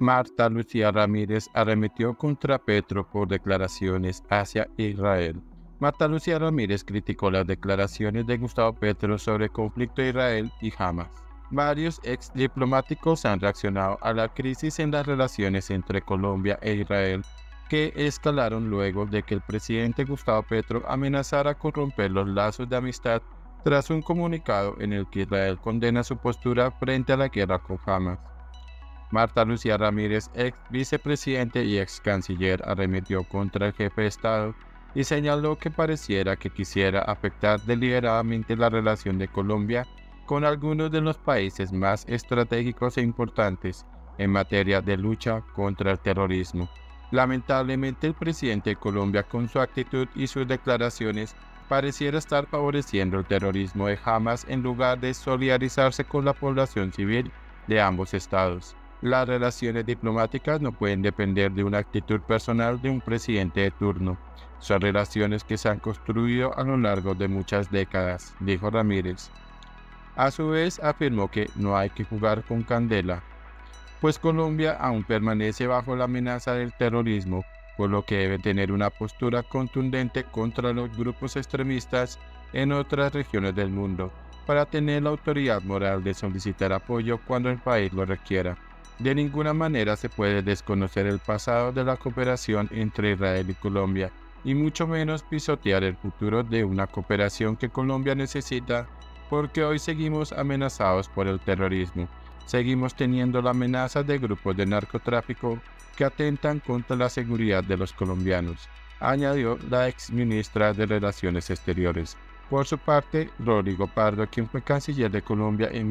Marta Lucía Ramírez arremetió contra Petro por declaraciones hacia Israel. Marta Lucía Ramírez criticó las declaraciones de Gustavo Petro sobre el conflicto de Israel y Hamas. Varios ex diplomáticos han reaccionado a la crisis en las relaciones entre Colombia e Israel, que escalaron luego de que el presidente Gustavo Petro amenazara con romper los lazos de amistad tras un comunicado en el que Israel condena su postura frente a la guerra con Hamas. Marta Lucía Ramírez, ex vicepresidente y ex canciller, arremetió contra el jefe de Estado y señaló que pareciera que quisiera afectar deliberadamente la relación de Colombia con algunos de los países más estratégicos e importantes en materia de lucha contra el terrorismo. Lamentablemente, el presidente de Colombia, con su actitud y sus declaraciones, pareciera estar favoreciendo el terrorismo de Hamas en lugar de solidarizarse con la población civil de ambos estados. Las relaciones diplomáticas no pueden depender de una actitud personal de un presidente de turno. Son relaciones que se han construido a lo largo de muchas décadas, dijo Ramírez. A su vez, afirmó que no hay que jugar con candela, pues Colombia aún permanece bajo la amenaza del terrorismo, por lo que debe tener una postura contundente contra los grupos extremistas en otras regiones del mundo, para tener la autoridad moral de solicitar apoyo cuando el país lo requiera. De ninguna manera se puede desconocer el pasado de la cooperación entre Israel y Colombia, y mucho menos pisotear el futuro de una cooperación que Colombia necesita, porque hoy seguimos amenazados por el terrorismo. Seguimos teniendo la amenaza de grupos de narcotráfico que atentan contra la seguridad de los colombianos, añadió la ex ministra de Relaciones Exteriores. Por su parte, Rodrigo Pardo, quien fue canciller de Colombia en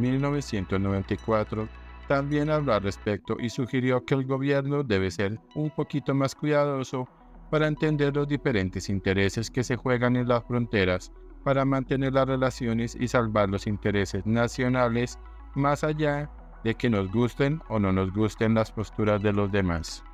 1994, también habló al respecto y sugirió que el gobierno debe ser un poquito más cuidadoso para entender los diferentes intereses que se juegan en las fronteras para mantener las relaciones y salvar los intereses nacionales más allá de que nos gusten o no nos gusten las posturas de los demás.